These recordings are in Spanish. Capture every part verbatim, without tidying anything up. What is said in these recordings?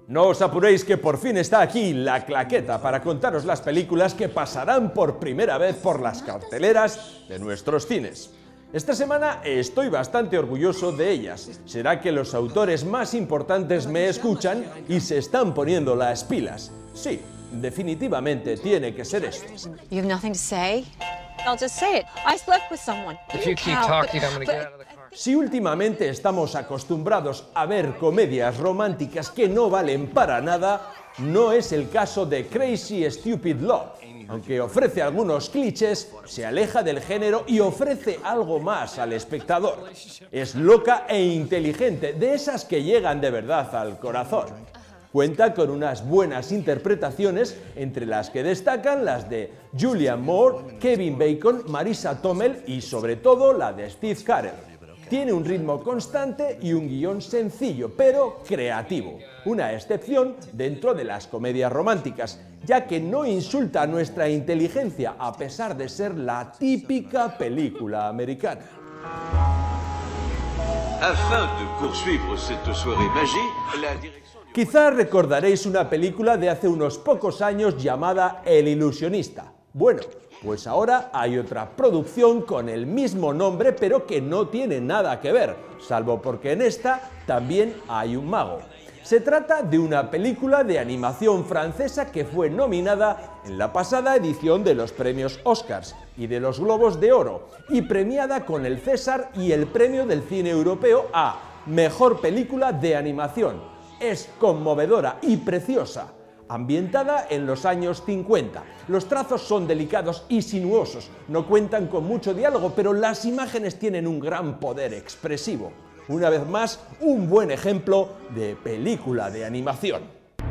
No os apuréis que por fin está aquí La Claqueta para contaros las películas que pasarán por primera vez por las carteleras de nuestros cines. Esta semana estoy bastante orgulloso de ellas. Será que los autores más importantes me escuchan y se están poniendo las pilas. Sí, definitivamente tiene que ser esto. You have nothing to say? I'll just say it. I slept with someone. If you keep talking, I'm gonna get out of the car. Si últimamente estamos acostumbrados a ver comedias románticas que no valen para nada, no es el caso de Crazy Stupid Love. Aunque ofrece algunos clichés, se aleja del género y ofrece algo más al espectador. Es loca e inteligente, de esas que llegan de verdad al corazón. Cuenta con unas buenas interpretaciones, entre las que destacan las de Julianne Moore, Kevin Bacon, Marisa Tomei y sobre todo la de Steve Carell. Tiene un ritmo constante y un guión sencillo, pero creativo. Una excepción dentro de las comedias románticas, ya que no insulta a nuestra inteligencia a pesar de ser la típica película americana. Afin de poursuivre cette soirée magique, la direction... Quizás recordaréis una película de hace unos pocos años llamada El ilusionista. Bueno, pues ahora hay otra producción con el mismo nombre, pero que no tiene nada que ver, salvo porque en esta también hay un mago. Se trata de una película de animación francesa que fue nominada en la pasada edición de los premios Oscars y de los Globos de Oro, y premiada con el César y el Premio del Cine Europeo a Mejor Película de Animación. Es conmovedora y preciosa. Ambientada en los años cincuenta. Los trazos son delicados y sinuosos, no cuentan con mucho diálogo, pero las imágenes tienen un gran poder expresivo. Una vez más, un buen ejemplo de película de animación.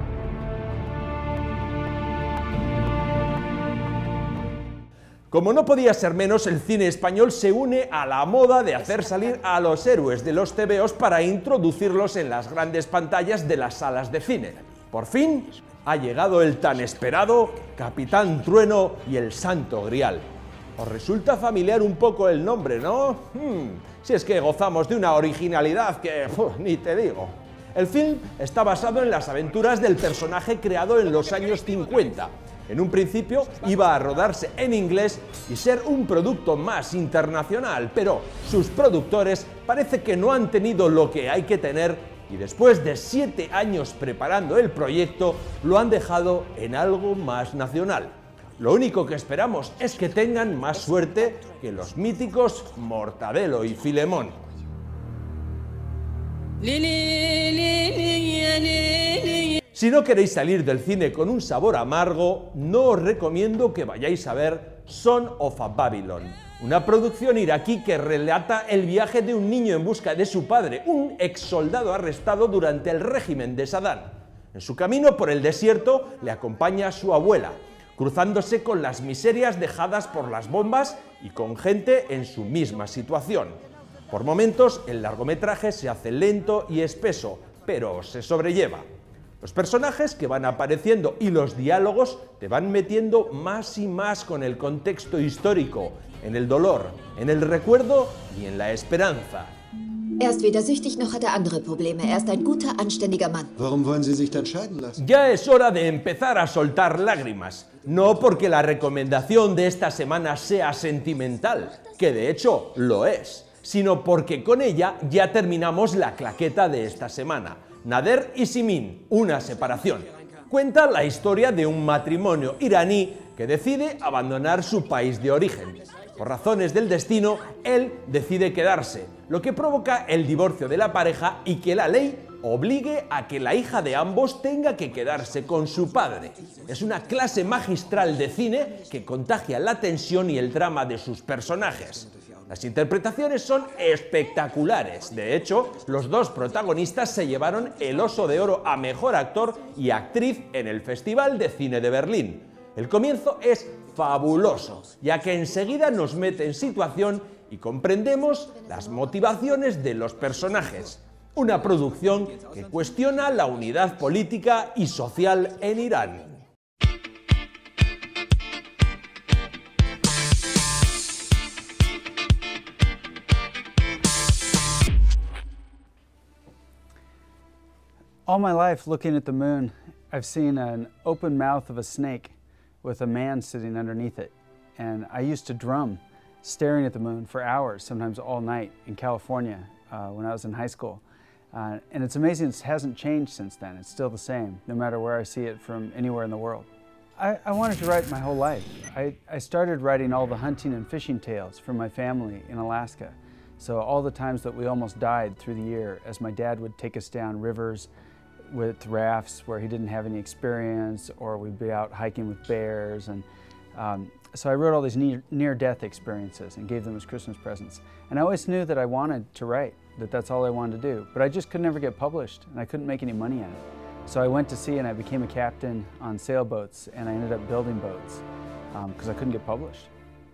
Como no podía ser menos, el cine español se une a la moda de hacer salir a los héroes de los tebeos para introducirlos en las grandes pantallas de las salas de cine. Por fin ha llegado el tan esperado Capitán Trueno y el Santo Grial. ¿Os resulta familiar un poco el nombre, no? Hmm, si es que gozamos de una originalidad que uf, ni te digo. El film está basado en las aventuras del personaje creado en los años cincuenta. En un principio iba a rodarse en inglés y ser un producto más internacional, pero sus productores parece que no han tenido lo que hay que tener y después de siete años preparando el proyecto, lo han dejado en algo más nacional. Lo único que esperamos es que tengan más suerte que los míticos Mortadelo y Filemón. Si no queréis salir del cine con un sabor amargo, no os recomiendo que vayáis a ver Son of a Babylon, una producción iraquí que relata el viaje de un niño en busca de su padre, un ex soldado arrestado durante el régimen de Saddam. En su camino por el desierto le acompaña su abuela, cruzándose con las miserias dejadas por las bombas y con gente en su misma situación. Por momentos el largometraje se hace lento y espeso, pero se sobrelleva. Los personajes que van apareciendo y los diálogos te van metiendo más y más con el contexto histórico, en el dolor, en el recuerdo y en la esperanza. Er ist weder süchtig noch hat er andere Probleme. Er ist ein guter, anständiger Mann. Warum wollen Sie sich dann scheiden lassen? Ya es hora de empezar a soltar lágrimas. No porque la recomendación de esta semana sea sentimental, que de hecho lo es, sino porque con ella ya terminamos la claqueta de esta semana. Nader y Simin, una separación. Cuenta la historia de un matrimonio iraní que decide abandonar su país de origen. Por razones del destino, él decide quedarse, lo que provoca el divorcio de la pareja y que la ley obligue a que la hija de ambos tenga que quedarse con su padre. Es una clase magistral de cine que contagia la tensión y el drama de sus personajes. Las interpretaciones son espectaculares. De hecho, los dos protagonistas se llevaron el Oso de Oro a Mejor Actor y Actriz en el Festival de Cine de Berlín. El comienzo es fabuloso, ya que enseguida nos mete en situación y comprendemos las motivaciones de los personajes. Una producción que cuestiona la unidad política y social en Irán. All my life, looking at the moon, I've seen an open mouth of a snake with a man sitting underneath it. And I used to drum, staring at the moon for hours, sometimes all night, in California uh, when I was in high school. Uh, and it's amazing it hasn't changed since then. It's still the same, no matter where I see it from anywhere in the world. I, I wanted to write my whole life. I, I started writing all the hunting and fishing tales from my family in Alaska. So all the times that we almost died through the year as my dad would take us down rivers with rafts where he didn't have any experience, or we'd be out hiking with bears. And um, so I wrote all these near, near-death experiences and gave them as Christmas presents. And I always knew that I wanted to write, that that's all I wanted to do. But I just could never get published, and I couldn't make any money at it. So I went to sea and I became a captain on sailboats, and I ended up building boats because um, I couldn't get published.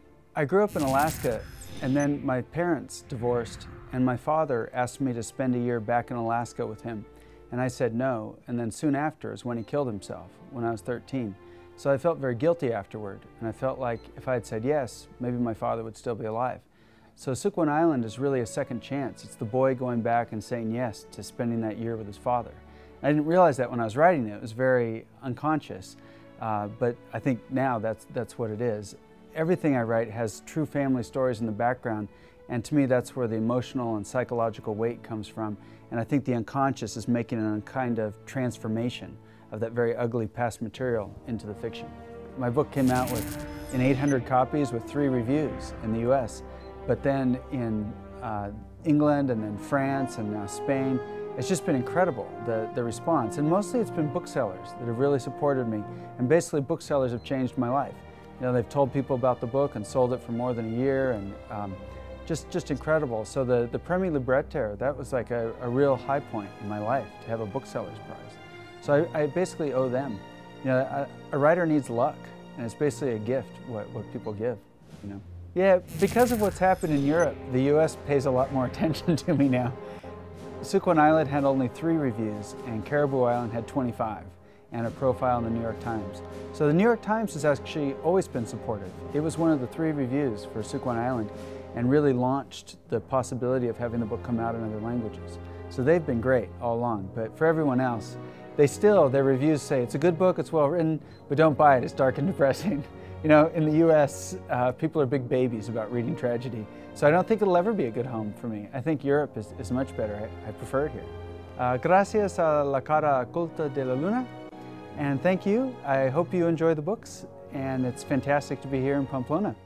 I grew up in Alaska, and then my parents divorced, and my father asked me to spend a year back in Alaska with him. And I said no, and then soon after is when he killed himself, when I was thirteen. So I felt very guilty afterward, and I felt like if I had said yes, maybe my father would still be alive. So Sukwon Island is really a second chance. It's the boy going back and saying yes to spending that year with his father. I didn't realize that when I was writing it. It was very unconscious, uh, but I think now that's, that's what it is. Everything I write has true family stories in the background, and to me that's where the emotional and psychological weight comes from. And I think the unconscious is making a kind of transformation of that very ugly past material into the fiction. My book came out with in eight hundred copies with three reviews in the U S, but then in uh, England and then France and now Spain, it's just been incredible, the, the response. And mostly it's been booksellers that have really supported me. And basically booksellers have changed my life. You know, they've told people about the book and sold it for more than a year, and um, just, just incredible. So the, the Premier Librateur, that was like a, a real high point in my life, to have a bookseller's prize. So I, I basically owe them. You know, a, a writer needs luck, and it's basically a gift, what, what people give, you know. Yeah, because of what's happened in Europe, the U S pays a lot more attention to me now. Sukwon Island had only three reviews, and Caribou Island had twenty-five, and a profile in the New York Times. So the New York Times has actually always been supportive. It was one of the three reviews for Sukwon Island, and really launched the possibility of having the book come out in other languages. So they've been great all along, but for everyone else, they still, their reviews say, it's a good book, it's well written, but don't buy it, it's dark and depressing. You know, in the U S, uh, people are big babies about reading tragedy. So I don't think it'll ever be a good home for me. I think Europe is, is much better. I, I prefer it here. Uh, gracias a la cara oculta de la luna. And thank you. I hope you enjoy the books. And it's fantastic to be here in Pamplona.